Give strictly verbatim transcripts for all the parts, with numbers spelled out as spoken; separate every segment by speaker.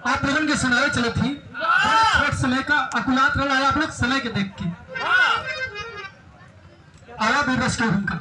Speaker 1: आप लोगों के सुनाए चले थी छोट समय का अकुलात रहा आप लोग समय के देख के आया भी रस के उनका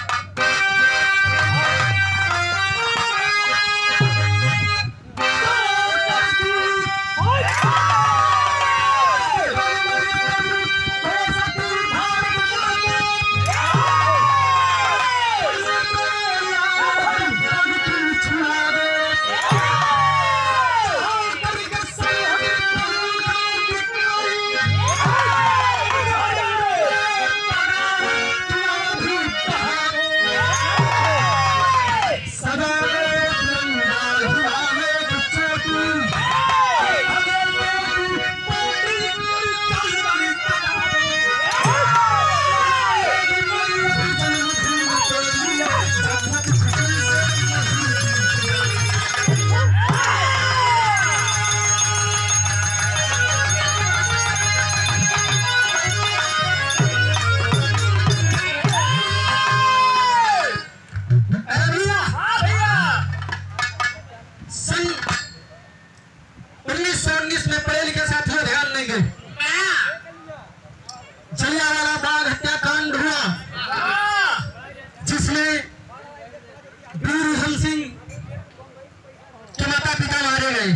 Speaker 1: में पढ़े लिखे साथियों ध्यान नहीं गए जलियांवाला बाग हत्याकांड हुआ जिसमें वीर उधम सिंह के माता पिता मारे गए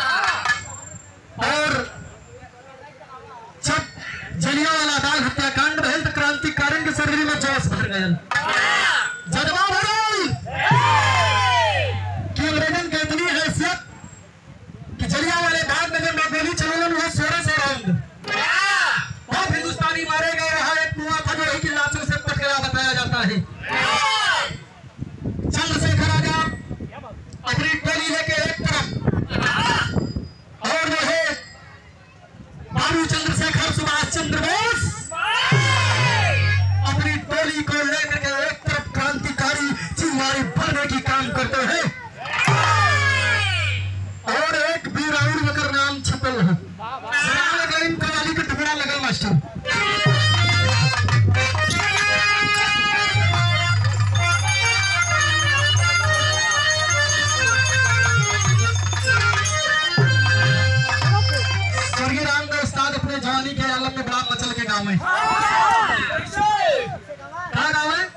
Speaker 1: और जब जलियांवाला बाग हत्याकांड भयल तो क्रांतिकारियों के शरीर में जोश भर गया जज्बा भरल कि अंग्रेजों की इतनी हैसियत कि जलियांवाले बाग में जब गोली चलन वो सोलह सौ राउंड बहुत हिंदुस्तानी मारे गए। वहां एक कुआं था जो एक लाशों से पटका बताया जाता है। चंद्रशेखर आजाद अपनी टोली लेके एक तरफ और वो है बाबू चंद्रशेखर सुभाष चंद्र बोस अपनी टोली को लेकर के एक तरफ क्रांतिकारी चिंगारी भरने की काम करते हैं और एक वीर आउर का नाम छपल है इनका वाली का टुकड़ा लगा मास्टर स्वर्गीय रामदेव उस्ताद अपने जवानी के आलम में बड़ा मचल के गाँव में क्या गाँव है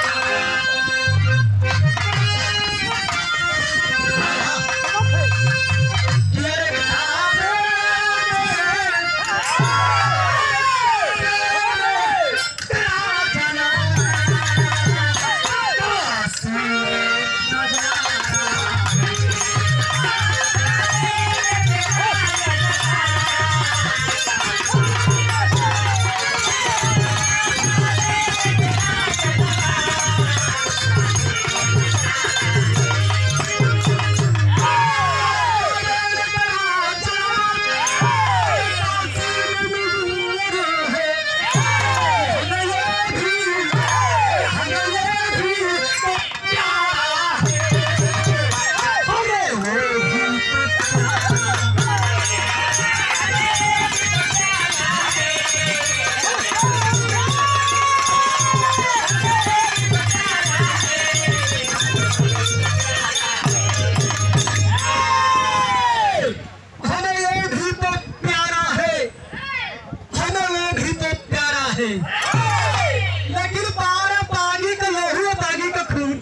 Speaker 1: लेकिन पार पानी का लोहू पानी का खून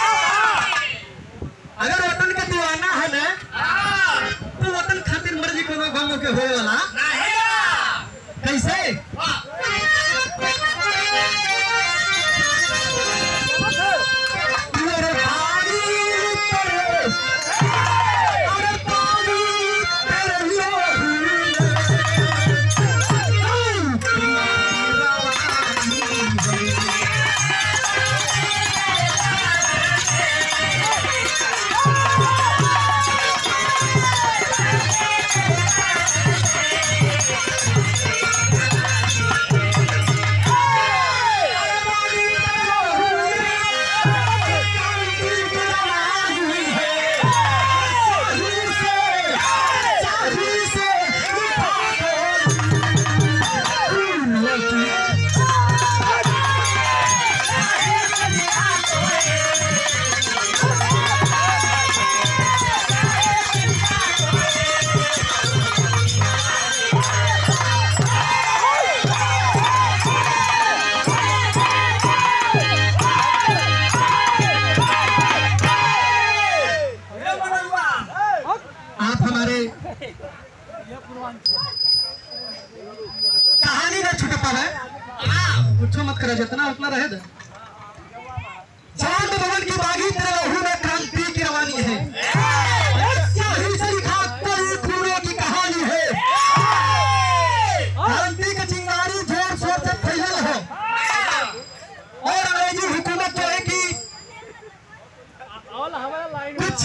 Speaker 1: अगर वतन का दीवाना है ना तो वतन खातिर मर्जी को गम के होए वाला कैसे
Speaker 2: Hey!
Speaker 1: है कहानी ना छूट पावे कुछ मत करे जितना उतना रहे दे चांद भवन की बागी तेरे लहू में क्रांति की रवानी है स्याही से लिखा कोई खूनों की कहानी है क्रांति की चिंगारी जोर शोर से फैलल है और अंग्रेजी हुकूमत जो है कि कुछ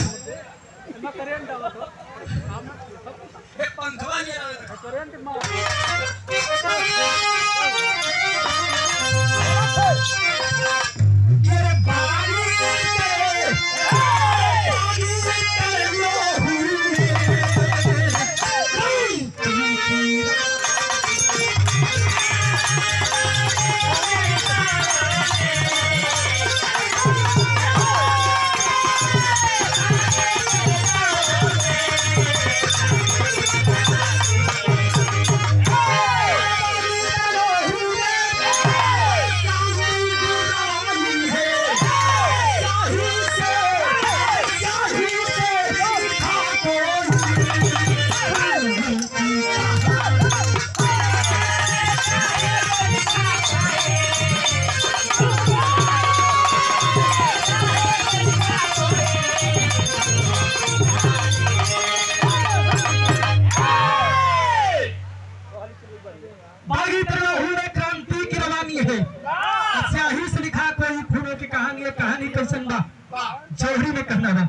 Speaker 1: बागी तेरे लहू में क्रांति की रवानी है स्याही से लिखा कोई खूनों की कहानी है कहानी कैसन बा जौहरी में कहना बा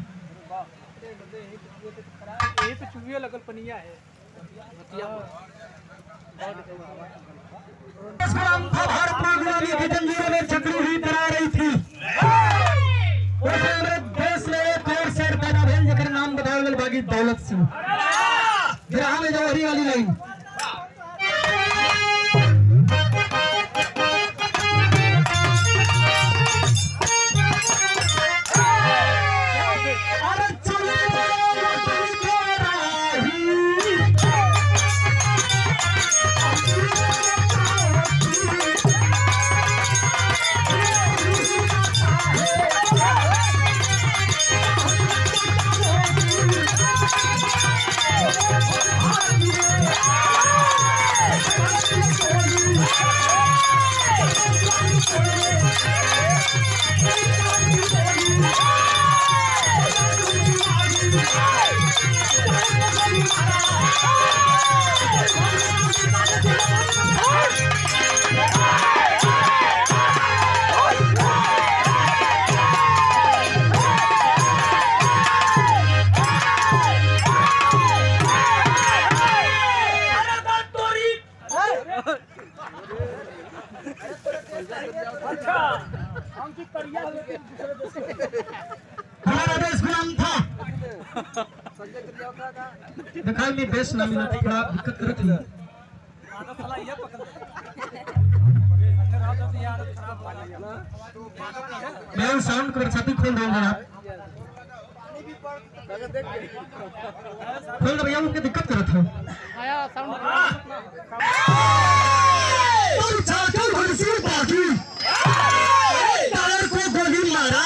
Speaker 2: ये तो चुविया लगल पनिया है
Speaker 1: भारत में गुलामी की जंजीरों में जकड़ी हुई करा रही थी उस हमारे देश में एक और शेर पैदा भेल जेकर नाम बताओ गल बागी दौलत सिंह गिरहा में जौहरी वाली लाइन हमारा देश गुलाम था दिखाई में देश ना मिला थोड़ा दिक्कत करत थी मैं साउंड कर छाती खोल रहा हूँ खोल भैया उनके दिक्कत करत है
Speaker 2: आया साउंड
Speaker 1: टायर को गोली मारा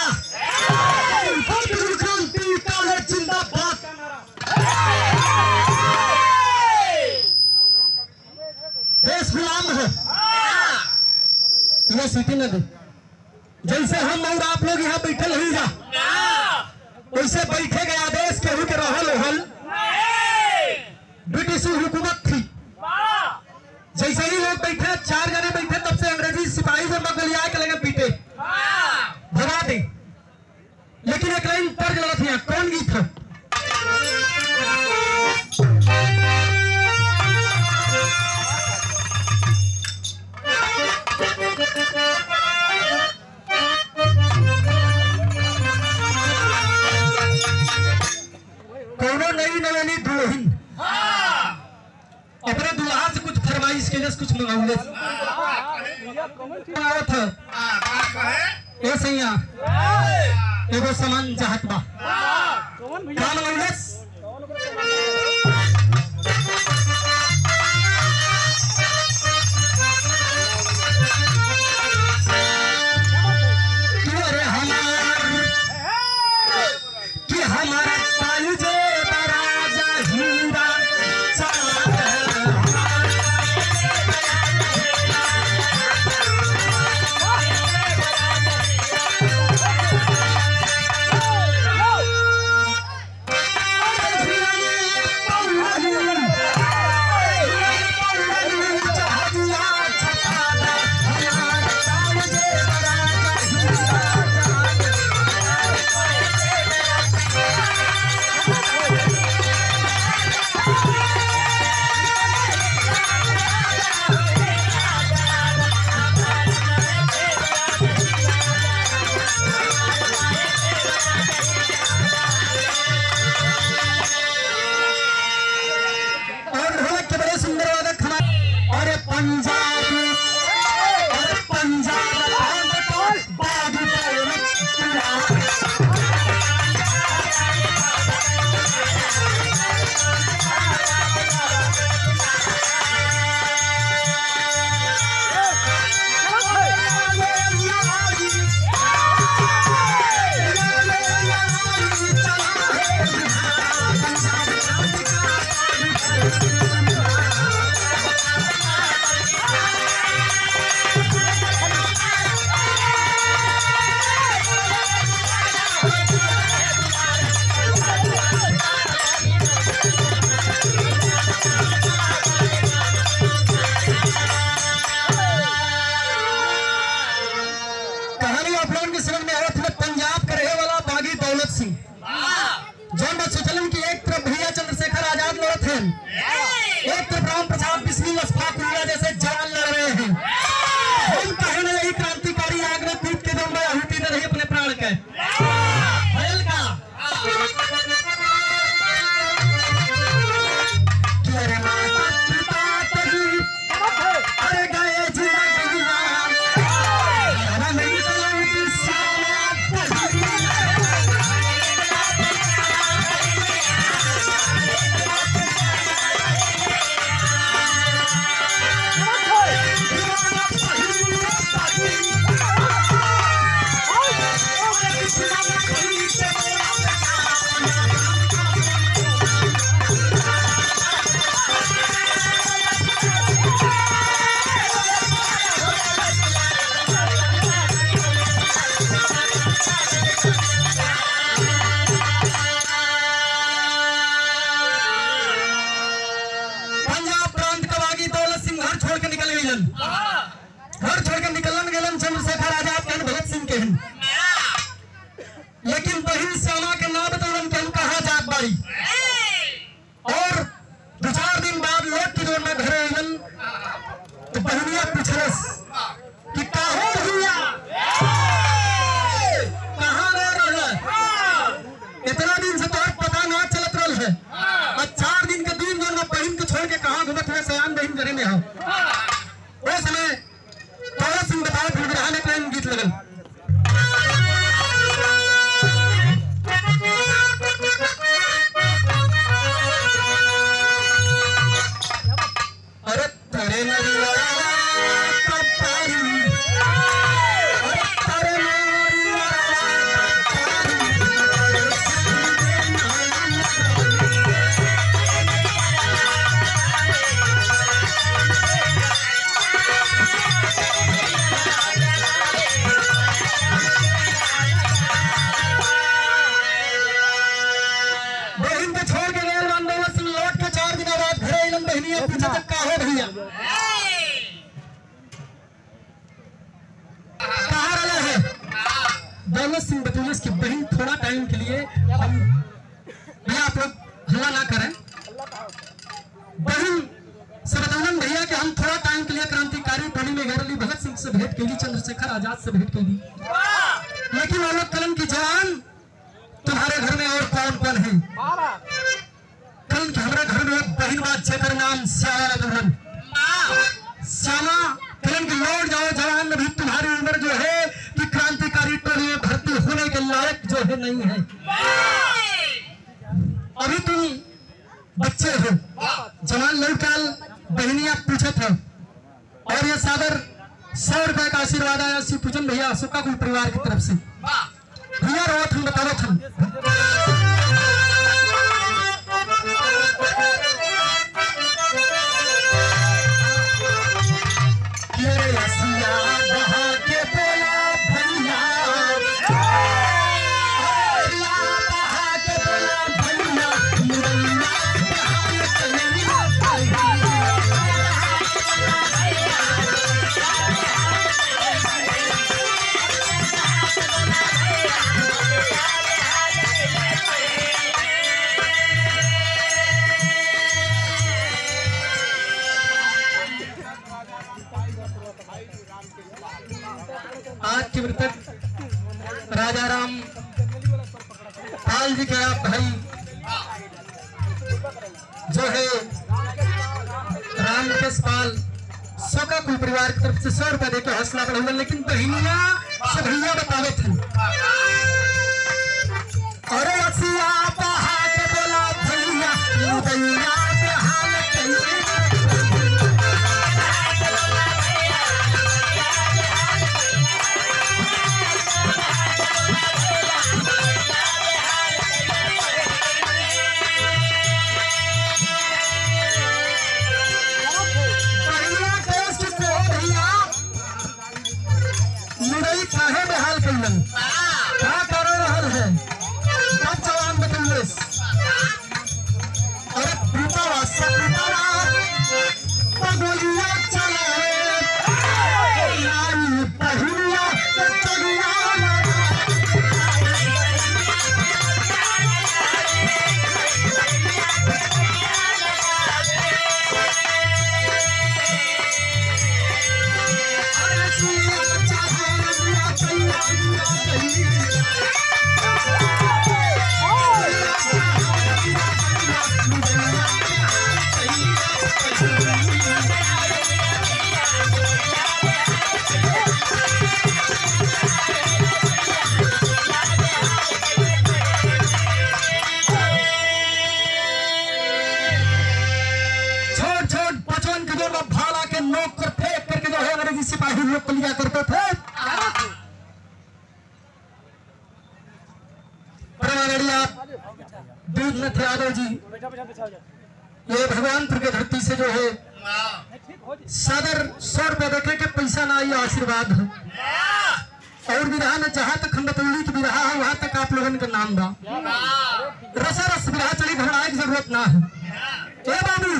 Speaker 1: देश गुलाम है तुम्हें सीटी न दे जैसे हम और आप लोग यहाँ बैठे नहीं जा वैसे बैठे गया देश केहू के रहल होल ब्रिटिश हुकूमत थी जैसे ही लोग बैठे चार जने बैठे तब से अंग्रेजी सिपाही से गोलियां के लगे पीटे भगा दे लेकिन एक लाइन तर्ज लगा थी कौन गीत है कोनो नई नवेली दुल्हन अपने दुल्हा से कुछ फरमाइश के लिए कुछ मंगाऊंगे था ए सैया एगो सामान चाहत बा क्या मंगाऊंगे अरे हमार कि हमारा पालू जे राजा हीरा पंजाब और पंजाब बाग एक तरफ राम प्रसाद बिस्मिल अशफाकुल्लाह जैसे जवान लड़ रहे हैं। हम कहे ना यही क्रांतिकारी आग में कूद के दम में आहुति दे रही अपने प्राण के भयल का कि अरे माता पिता तभी अरे गए जिंदगी अरे नहीं चलती सामने तभी घर छोड़कर निकलन गेलन चंद्रशेखर आजाद के भगत सिंह के हैं। लेकिन बहन श्यामा के नाम बतौलन के हम कहा जात बाड़ी और दो चार दिन बाद लौट के जोर में घरे अइलन तो बहनिया पूछलस कि काहे भैया कहां रह रहल इतना दिन से तोहर पता ना चलत रहल है और चार दिन के दिन जोर में बहन के छोड़ के कहां घूमत है सयान बहन घरे में हो उस समय भगत सिंह बताओ फिर बिरहा में प्रेम गीत लगल अरे तेरे नरिया दौलत सिंह बतौलस की बहन थोड़ा टाइम के लिए हम भैया आप लोग हल्ला ना करें। बहन से बतौलन भैया कि हम थोड़ा टाइम के लिए क्रांतिकारी टोली में गए भगत सिंह से भेंट कैली चंद्रशेखर आजाद से भेंट कैली लेकिन वो लोग कलन की जान तुम्हारे घर में और कौन कौन है कलन के हमारे घर में बहन बात जेकर नाम श्यामा दुल्हन श्यामा कलन की लौट जाओ जवान अभी तुम्हारी उम्र जो है कि क्रांतिकारी टोली में भर्ती होने के लायक जो है नहीं है अभी तुम बच्चे हो जवान लड़काल बहनिया पूछत हो और ये सादर सौ रुपए का आशीर्वाद आया श्री पूजन भैया अशोका कुल परिवार की तरफ से भैया रोथ हम बतावत हम आज के मृतक राजा राम पाल जी के आप भाई जो है राम केश पाल सबका कुल परिवार की तरफ से सौ रुपया देकर हौसला बढ़ाऊंगा, लेकिन बहनिया से भैया बतावे थे अरे असिया बहा के बोला भैया भैया के हाल कैसे काहे बेहाल कैलन क्या कर रहल है सब जवान बतौले अरे पीता वास्ता पीता पगोलिया चले नाई पहिया तगड़ा सिपाही लोग को लिया करते थे। दूधनाथ यादव जी ये भगवानपुर के धरती से जो है सदर सौ रुपया देखे के पैसा ना ये आशीर्वाद है और विरहा में जहां तक हम बतौली की विरहा है वहां तक आप लोगों का नाम बा रसा रस विरहा चली घबराने की जरूरत ना है। ए बाबू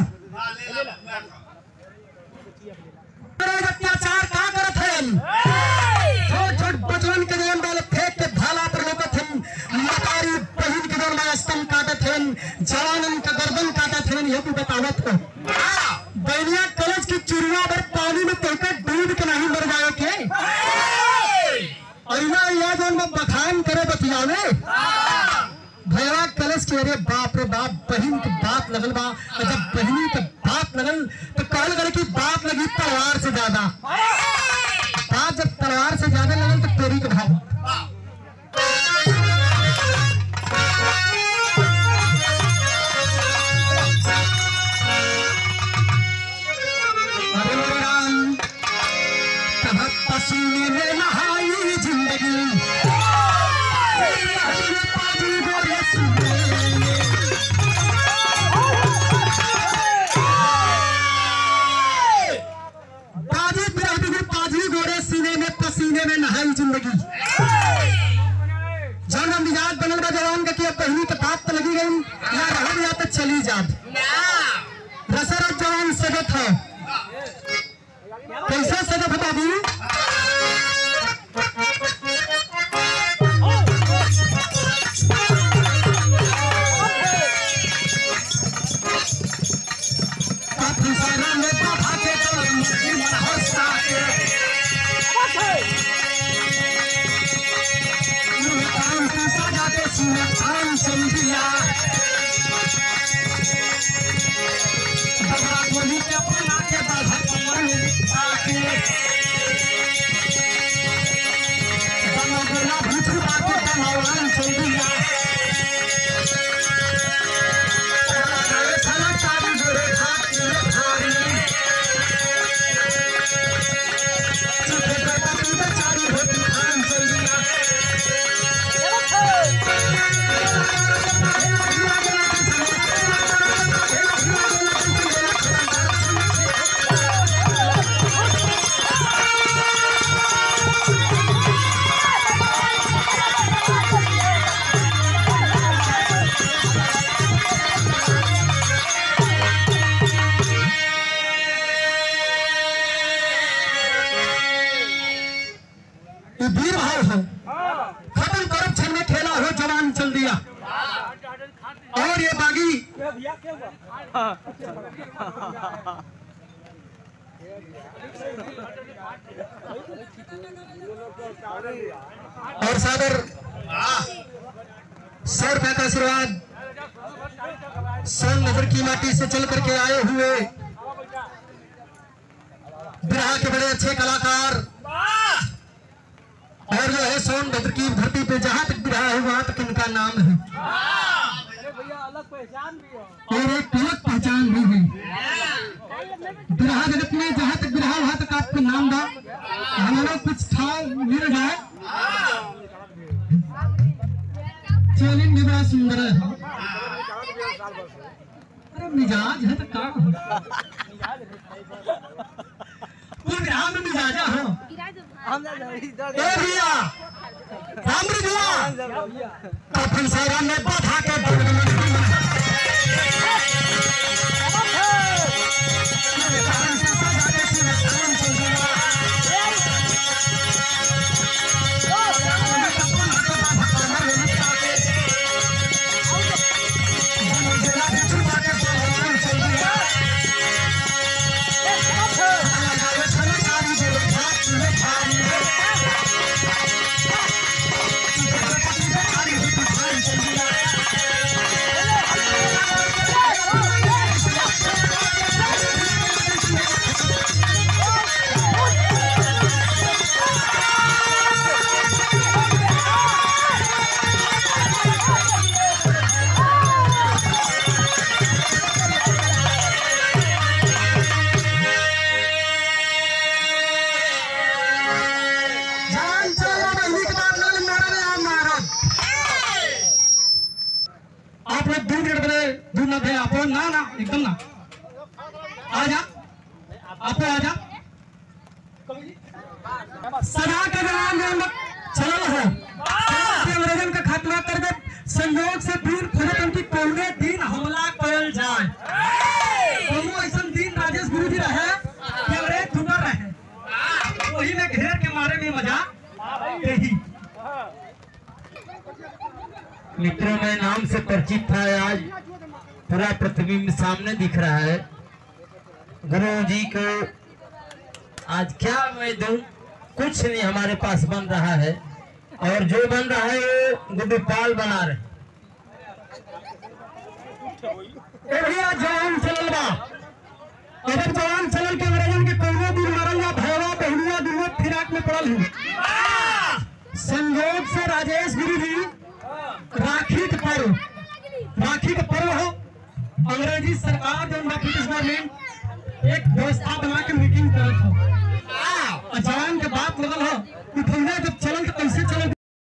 Speaker 1: अत्याचार का करत है छोट छोट बचवन के जवन वाले फेंक के भाला पर लोकत है मतारी बहन के जवन वाले स्तंभ काटत है जवानन का गर्दन काटत है ये भी बतावत है बैनिया कलश की चुरुआ पर पानी में तोड़कर डूब के नहीं मर जाए के अइना या जवन में बखान करे बतियावे भैया कलश के अरे बाप रे बाप बहन की बात लगल बा जब बहनी के बात लगल तो कहल गए की बात लगी तलवार से ज्यादा बात जब तलवार से ज्यादा लगल तो तेरी के भाव अरे राम कब पसीने में नहाई जिंदगी पसीने में नहाई जिंदगी जौन हम मिजाज बनल बा जवान का कि अब पहली के बात तो लगी गई या रहब या तो चली जाब रसरत जवान सजत है कैसे सजत है बाबू वीर भाव है खत्म करप्शन में खेला हो जवान चल दिया और ये बागी और सादर सौ रुपए का आशीर्वाद सोन नगर की माटी से चल करके आए हुए बिरहा के बड़े अच्छे कलाकार और जो है सोनभद्र की धरती पे जहाँ तक बिरहा है वहाँ तक इनका नाम है
Speaker 2: अरे भैया अलग पहचान भी है
Speaker 1: और एक अलग पहचान भी है। बिरहा जगत में जहाँ तक बिरहा वहाँ तक आपको नाम था हमारा कुछ था मिल जाए चैलेंज भी बड़ा सुंदर है। अरे मिजाज है तो काम पूरे बिरहा में मिजाजा हो ए भैया रामरी भैया कफन सारा में बाधा के ना ना एकदम ना आजा आप आजा सदा के नाम चलल हो अंग्रेजन का खात्मा कर दे संयोग से वीर फुलटन की पौने दिन हमला कल जाए दोनों ऐसा दिन राजेश गुरु जी रहे कि अंग्रेज धुनर रहे वही में घेर के मारे में मजा यही
Speaker 3: मित्रों में नाम से परिचित था आज पूरा प्रतिबिंब सामने दिख रहा है। गुरु जी को आज क्या मैं दूं, कुछ नहीं हमारे पास बन रहा है और जो बन रहा है वो गुड्डूपाल बना रहे।
Speaker 1: भैया जवान चलल बा अगर जवान चलल के अंग्रेजन के कौनो दिन मरल या भैया बहनिया दुनो फिराक में पड़ल हूँ संयोग से राजेश गुरु जी राखी के पर्व राखी के पर्व हो अंग्रेजी सरकार जो ब्रिटिश गवर्नमेंट एक व्यवस्था बना के मीटिंग करत हो जवान के बात लगल हो